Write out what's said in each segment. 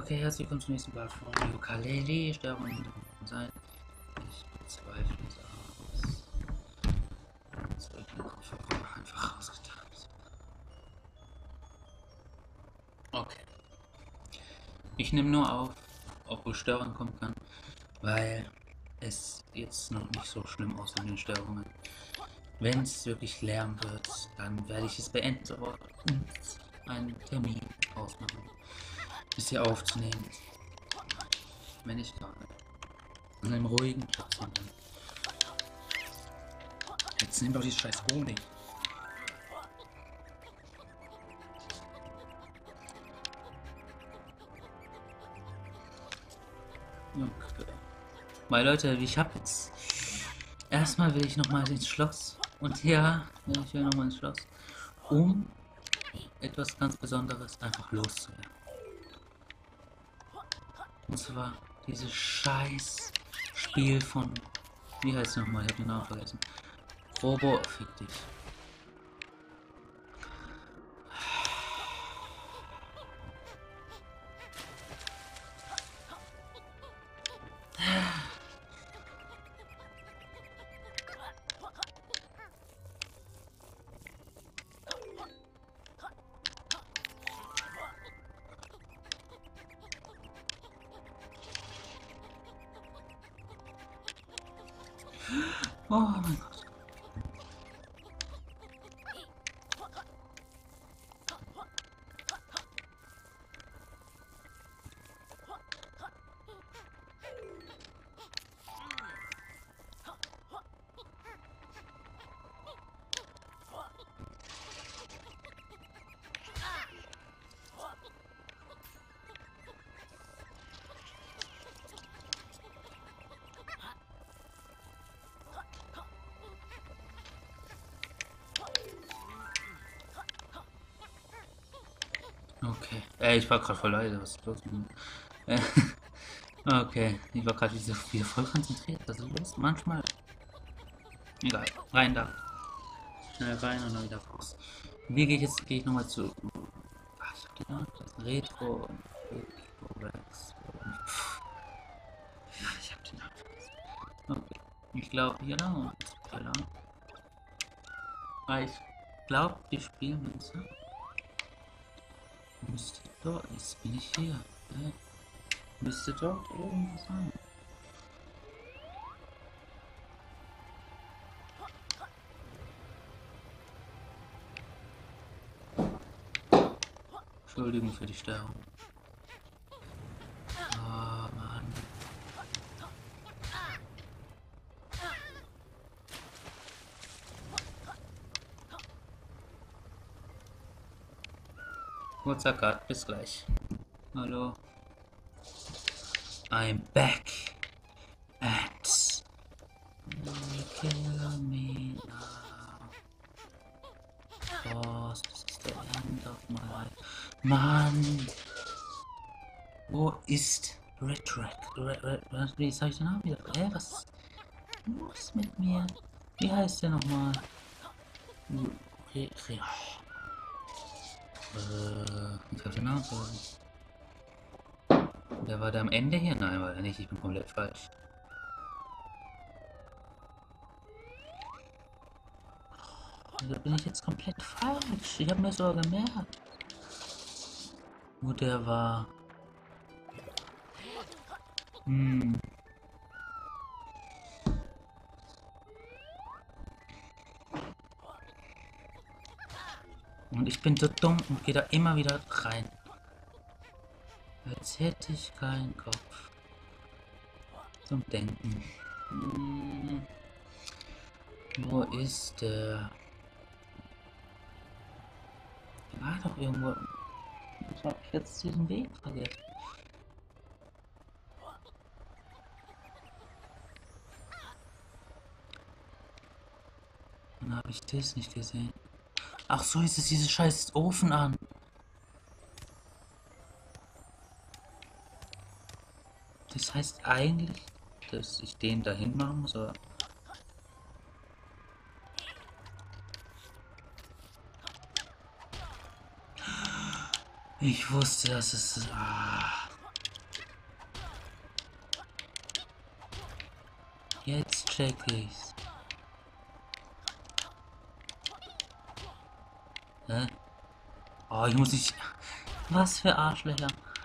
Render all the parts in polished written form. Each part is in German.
Okay, herzlich willkommen zum nächsten Part von Ukulele. Störung sein. Ich bezweifle es aus. Das wird den Kopfhörer einfach rausgetan. Okay. Ich nehme nur auf, obwohl Störung kommen kann, weil es jetzt noch nicht so schlimm aussieht mit den Störungen. Wenn es wirklich Lärm wird, dann werde ich es beenden sofort und einen Termin ausmachen, bis hier aufzunehmen. Wenn ich gerade in einem ruhigen Platz bin. Jetzt nimm doch dieses scheiß Honig. Okay. Weil Leute, ich habe jetzt... Erstmal will ich nochmal ins Schloss. Und ja, ich will nochmal ins Schloss. Um etwas ganz Besonderes einfach loszuwerden. Und zwar dieses scheiß Spiel von... Wie heißt es nochmal? Ich habe den Namen vergessen. Robo... Fick dich. Oh mein Gott. Okay. Ich war gerade voll leise. Was ist los mit mir? Okay. Ich war gerade wieder voll konzentriert. Was ist los? Manchmal. Egal. Rein da. Schnell rein und dann wieder raus. Wie gehe ich jetzt? Gehe ich nochmal zu. Ach, ich hab die Namen. Retro. Rex. Ja, ich hab den Namen vergessen. Okay. Ich glaube, hier lang. Hier lang. Ich glaube, die Spielmünze müsste dort. Jetzt bin ich hier. Müsste dort irgendwo sein. Entschuldigung für die Störung. Oh Mann. Kurzer Cut, bis gleich. Hallo. I'm back. And kill me now. Boss, this is the end of my life. Mann. Wo ist Retrack? Wie sag ich den Namen wieder? Was ist mit mir? Wie heißt der nochmal? Ich hab den Namen vergessen. Der war da am Ende hier? Nein, war er nicht. Ich bin komplett falsch. Da bin ich jetzt komplett falsch. Ich habe mir sogar gemerkt, wo der war. Und ich bin so dumm und gehe da immer wieder rein. Als hätte ich keinen Kopf zum Denken. Wo ist der? Der war doch irgendwo. Ich habe jetzt diesen Weg vergessen. Dann habe ich das nicht gesehen. Ach so, ist es diese scheiß Ofen an. Das heißt eigentlich, dass ich den dahin machen muss, aber... Ich wusste, dass es... Jetzt check ich's. Hä? Oh, ich muss nicht... Was für Arschlöcher.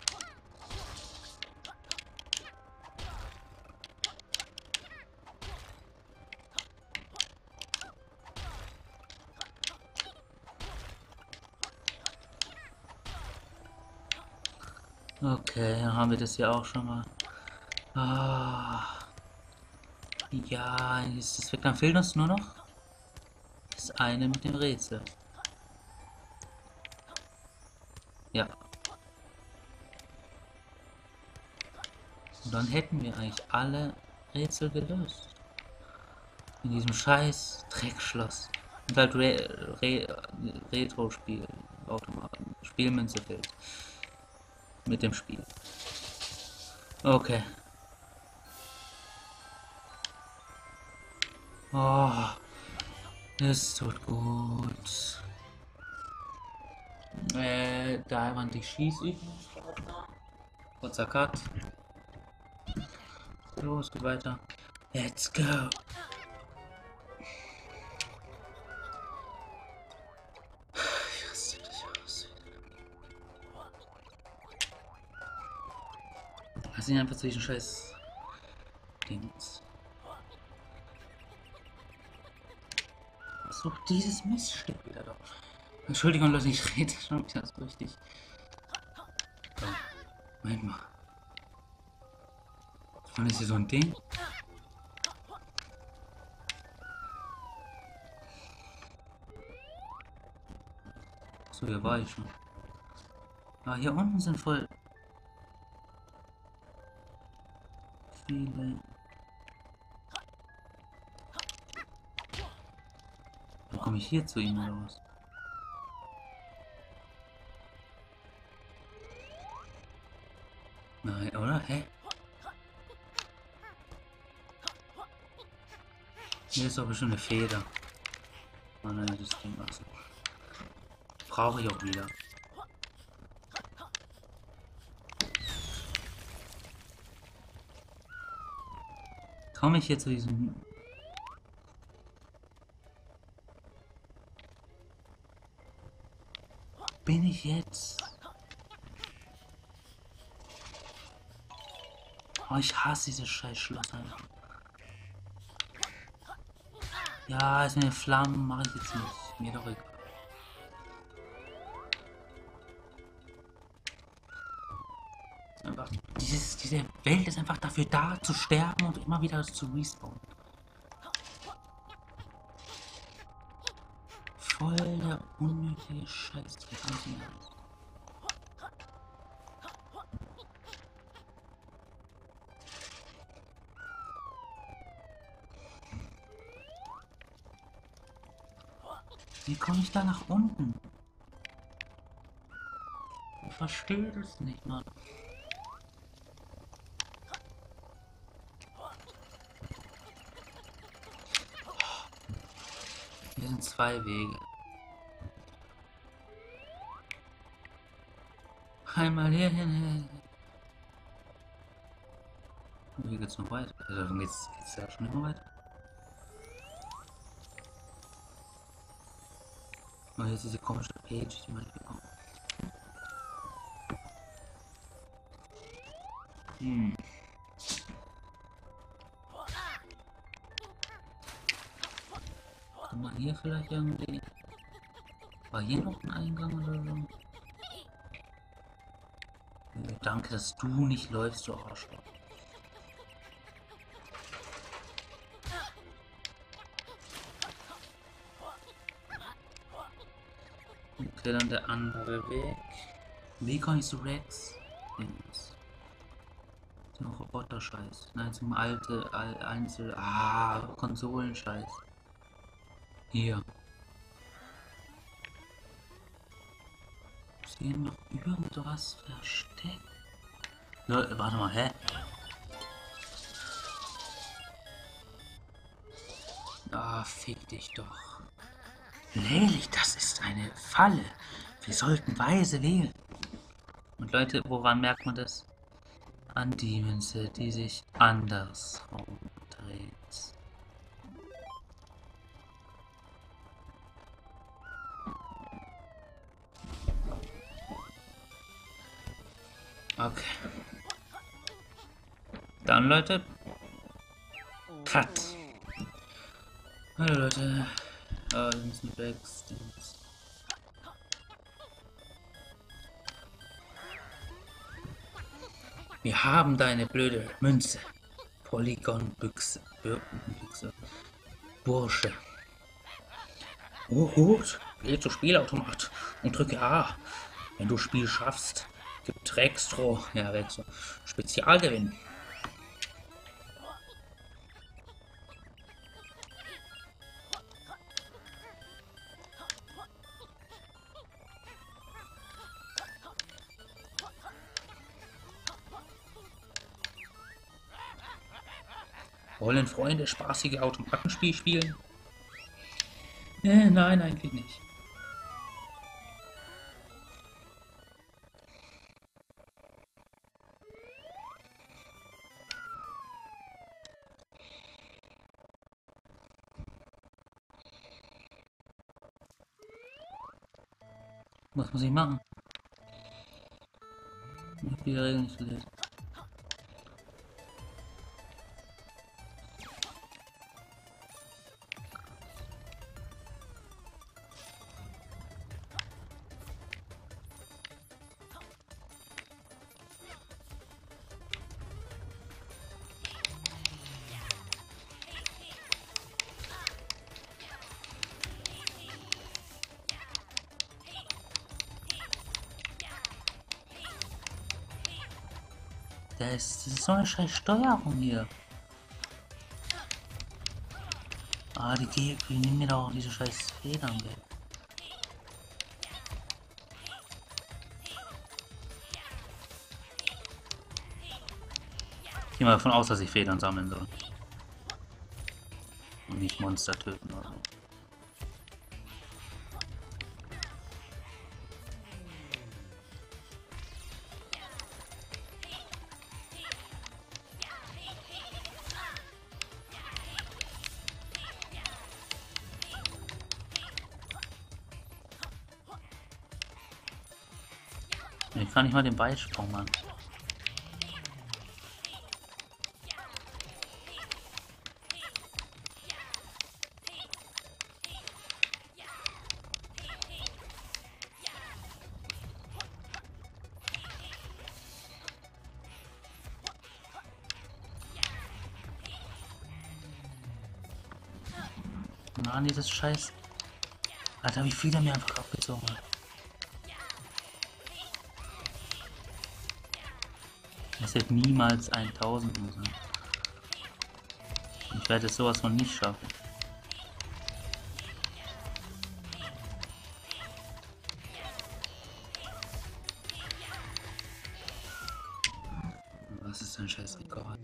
Okay, dann haben wir das ja auch schon mal. Ah, ja, ist das weg. Dann fehlt uns nur noch das eine mit dem Rätsel. Ja. Und dann hätten wir eigentlich alle Rätsel gelöst. In diesem scheiß Dreckschloss. Und halt Retro-Spiel, Automaten, Spielmünze fehlt. Mit dem Spiel. Okay. Oh, es tut gut. Da waren die Schießübungen. Kurzer Cut. Los, geht weiter. Let's go. Ich raste dich aus. Lass ihn einfach zu diesen scheiß Dings. Such dieses Miststück wieder doch. Entschuldigung, Leute, ich rede schon wieder so richtig. So, Moment mal. Vorne ist hier so ein Ding. So, hier war ich schon. Ah, hier unten sind voll viele. Wie komme ich hier zu ihm oder was? Nein, oder? Hä? Hier ist doch bestimmt eine Feder. Oh nein, das Ding. Achso. Brauche ich auch wieder. Komme ich hier zu diesem... Bin ich jetzt? Oh, ich hasse dieses scheiß Schloss einfach. Ja, ist mir Flammen, mache ich jetzt nicht. Mir doch egal. Einfach, diese Welt ist einfach dafür da, zu sterben und immer wieder zu respawnen. Voll der unnötige Scheißdreck. Wie komme ich da nach unten? Ich verstehe das nicht, Mann. Hier sind zwei Wege. Einmal hierhin. Hier geht's noch weiter. Also geht's ja schon immer weiter. Oh, hier ist diese komische Page, die man nicht bekommt. Kann man hier vielleicht irgendwie... War hier noch ein Eingang oder so? Danke, dass du nicht läufst, du Arschloch. Okay, dann der andere Weg. Wie komme ich zu Rex? Dings. Zum Roboter-Scheiß. Nein, zum Einzel... Konsolen-Scheiß. Hier. Ist hier noch irgendwas versteckt? Leute, warte mal, hä? Ah, fick dich doch. Lely, das ist eine Falle. Wir sollten weise wählen. Und Leute, woran merkt man das? An die Münze, die sich andersrum dreht. Upgrades. Okay. Dann, Leute. Cut. Hallo, Leute. Wir müssen weg. Wir haben deine blöde Münze. Polygon-Büchse. Bursche. Oh gut. Geh zu Spielautomat und drücke A. Wenn du Spiel schaffst, gibt Rextro. Ja, Rextro. Spezialgewinn. Wollen Freunde spaßige Automatenspiel spielen? Nein, eigentlich nicht. Was muss ich machen? Ich hab die Regeln nicht gelesen. Das ist so eine scheiß Steuerung hier. Ah, die nehmen mir doch auch diese scheiß Federn weg. Ich gehe mal davon aus, dass ich Federn sammeln soll. Und nicht Monster töten oder so. Ich kann nicht mal den Beisprung machen. Mann, dieses Scheiß. Alter, wie viel er mir einfach abgezogen hat. Das wird niemals 1000 sein. Ich werde es sowas von nicht schaffen. Was ist ein scheiß Rekord?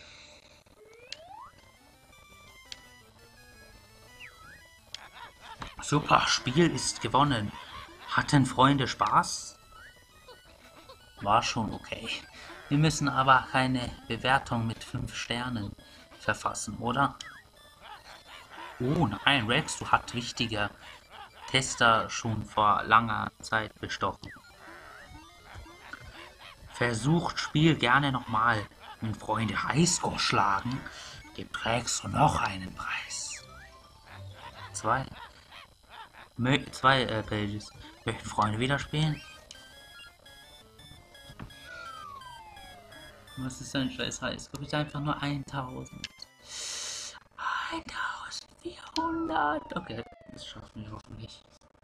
Super, Spiel ist gewonnen. Hatten Freunde Spaß? War schon okay. Wir müssen aber keine Bewertung mit 5 Sternen verfassen, oder? Oh nein, Rex, du hast wichtige Tester schon vor langer Zeit bestochen. Versucht Spiel gerne nochmal. Wenn Freunde Highscore schlagen, gibt Rex noch einen Preis. Zwei Pages. Möchten Freunde wieder spielen? Was ist ein scheiß Highscore? Bitte einfach nur 1000. 1400. Okay, das schaffen wir hoffentlich.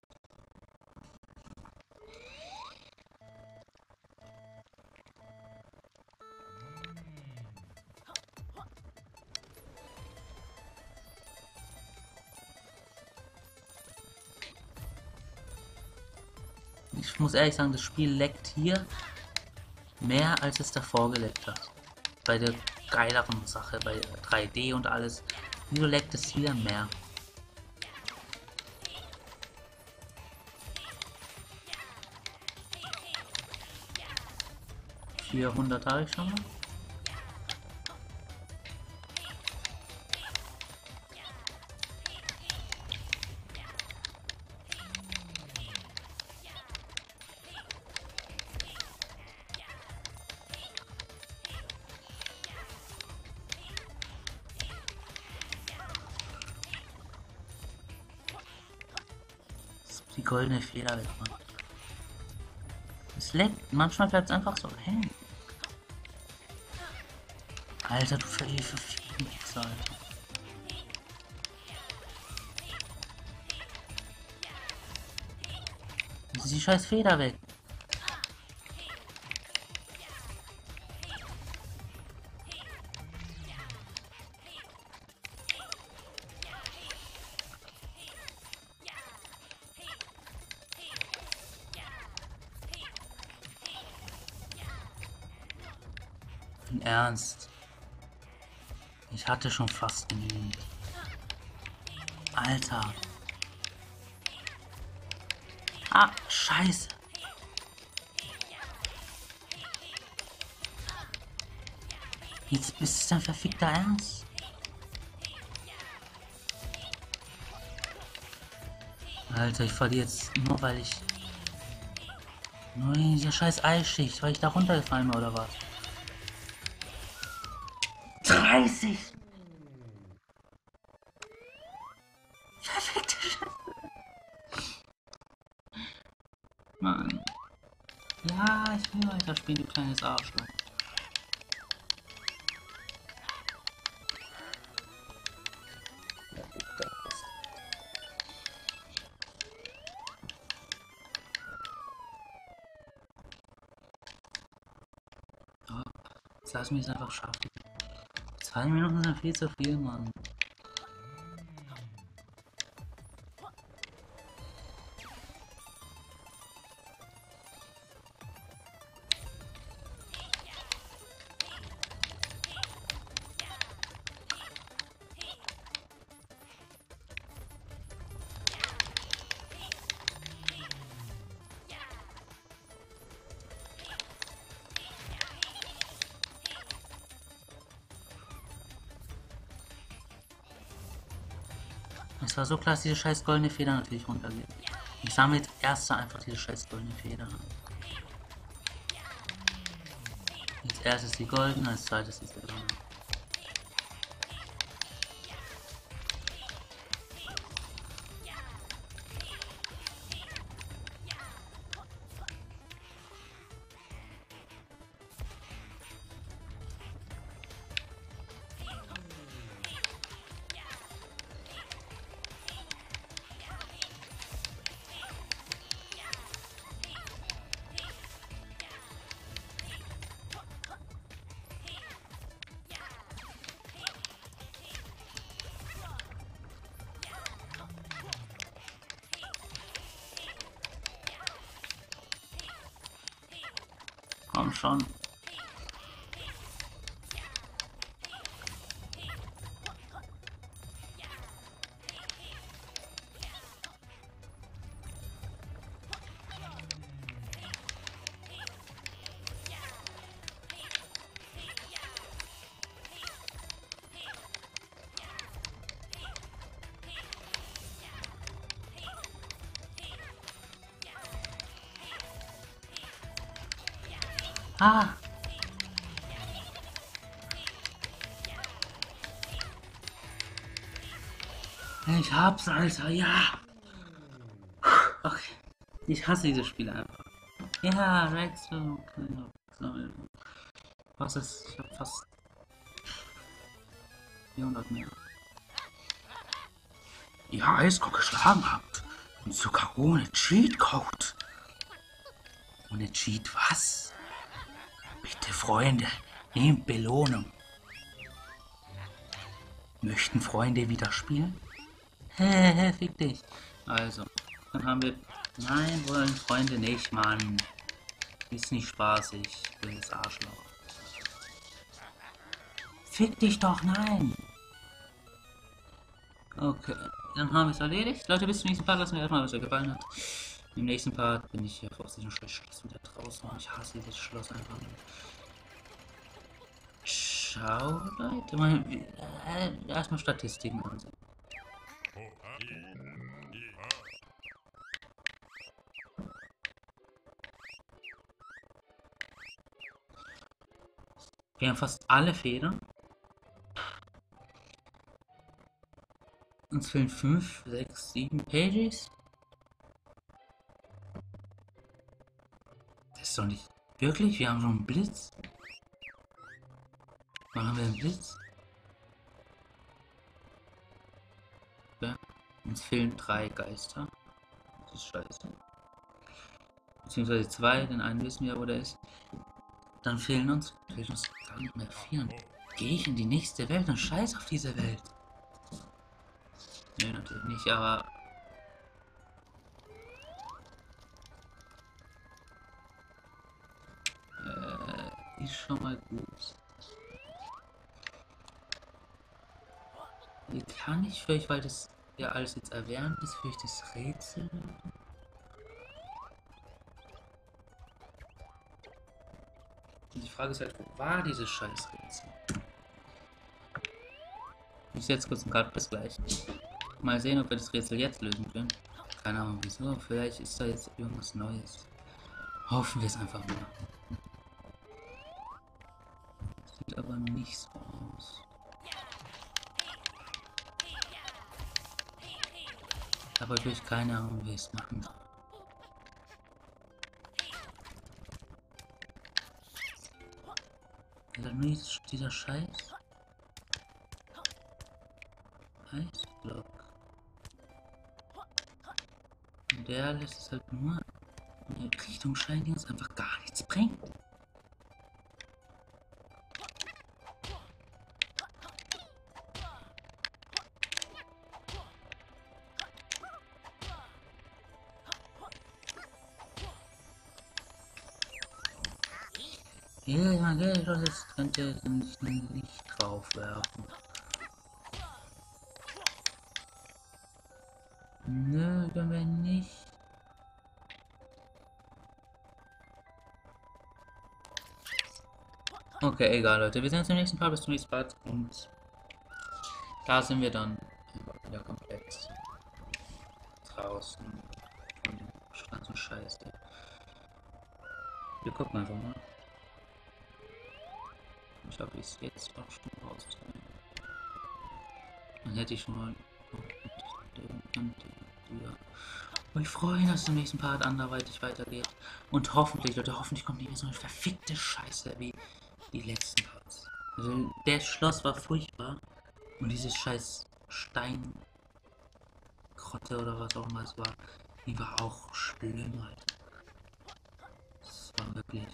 Ich muss ehrlich sagen, das Spiel leckt hier mehr, als es davor geleckt hat. Bei der geileren Sache, bei 3D und alles. Wieso leckt es hier mehr? $400 habe ich schon mal. Die goldene Feder wegmachen. Es leckt, manchmal bleibt es einfach so hängen. Alter, du verliebst Wichser, Alter. Jetzt ist die scheiß Feder weg. Im Ernst. Ich hatte schon fast genügend. Alter. Ah, scheiße. Jetzt ist es dein verfickter Ernst. Alter, ich verliere jetzt nur weil ich... Nur in dieser scheiß Eisschicht, weil ich da runtergefallen bin oder was? 30! Verfickte Scheiße. Mann. Ja, ich will weiterspielen, du kleines Arschloch. Oh, jetzt lass mich es einfach schaffen. 2 Minuten sind viel zu viel, Mann. Es war so klar, dass diese scheiß goldene Feder natürlich runtergeht. Ich sammle jetzt erster einfach diese scheiß goldene Feder. Als erstes die goldene, als zweites die silberne. Komm schon. Ah! Ich hab's, Alter, ja! Okay. Ich hasse diese Spiele einfach. Ja, Rex, was ist? Ich hab fast 400 mehr. Ihr Highscore geschlagen habt. Und sogar ohne Cheatcode. Ohne Cheat was? Bitte, Freunde, nehmt Belohnung. Möchten Freunde wieder spielen? Hehehe, fick dich. Also, dann haben wir... Nein, wollen Freunde nicht, Mann. Ist nicht spaßig, blödes Arschloch. Fick dich doch, nein. Okay, dann haben wir es erledigt. Leute, bis zum nächsten Part. Lasst mir erstmal, was euch gefallen hat. Im nächsten Part bin ich hier aus diesem Schloss wieder draußen. Ich hasse dieses Schloss einfach nicht. Ciao, Leute. Erstmal Statistiken ansehen. Wir haben fast alle Federn. Uns fehlen 5, 6, 7 Pages. ist doch nicht... Wirklich? Wir haben schon einen Blitz? Wann haben wir einen Blitz? Ja. Uns fehlen 3 Geister. Das ist scheiße. Beziehungsweise 2, den einen wissen wir, wo der ist. Dann fehlen uns gar nicht mehr 4. Gehe ich in die nächste Welt und scheiß auf diese Welt? Nee, natürlich nicht, aber... ist schon mal gut. Hier kann ich vielleicht, weil das ja alles jetzt erwärmt ist, vielleicht das Rätsel. Und die Frage ist halt, wo war dieses Scheißrätsel? Ich setze kurz einen Cut, bis gleich. Mal sehen, ob wir das Rätsel jetzt lösen können. Keine Ahnung wieso, vielleicht ist da jetzt irgendwas Neues. Hoffen wir es einfach mal. Sieht aber nicht so aus. Ich habe wirklich keine Ahnung, wie ich es machen soll. Also nur dieser Scheiß. Eisblock. Und der lässt es halt nur in eine Richtung scheinen, die uns einfach gar nichts bringt. Hier, man geht doch, jetzt könnt ihr nicht drauf werfen. Nö, können wir nicht. Okay, egal, Leute. Wir sehen uns im nächsten Part. Bis zum nächsten Part. Und da sind wir dann wieder komplett draußen von dem ganzen Scheiß. Wir gucken einfach mal. Ich habe es jetzt auch schon rauszunehmen. Dann hätte ich schon mal. Aber ich freue mich, dass es im nächsten Part anderweitig weitergeht. Und hoffentlich, Leute, hoffentlich kommt nicht mehr so eine verfickte Scheiße wie die letzten Parts. Also, das Schloss war furchtbar. Und dieses scheiß Steinkrotte oder was auch immer es war, die war auch schlimm, Alter. Das war wirklich.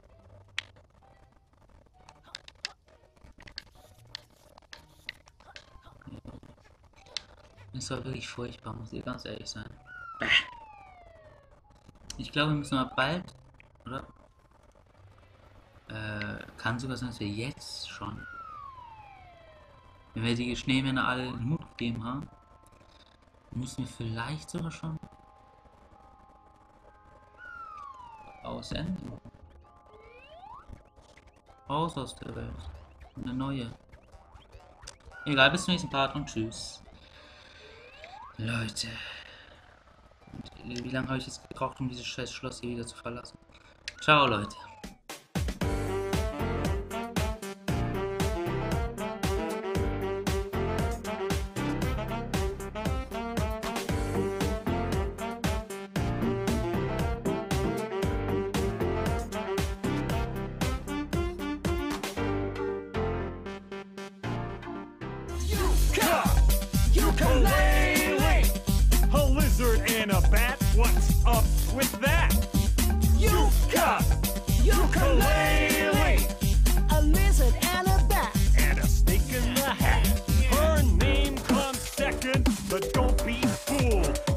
Es war wirklich furchtbar, muss ich ganz ehrlich sein. Ich glaube, wir müssen mal bald, oder? Kann sogar sein, dass wir jetzt schon, wenn wir die Schneemänner alle in den Mut gegeben haben, müssen wir vielleicht sogar schon ausenden. Raus aus der Welt. Eine neue. Egal, bis zum nächsten Part und tschüss. Leute. Und wie lange habe ich jetzt gebraucht, um dieses scheiß Schloss hier wieder zu verlassen? Ciao, Leute. Ukulele! A lizard and a bat, what's up with that? Ukulele! A lizard and a bat. And a snake in the hat. Her name comes second, but don't be fooled.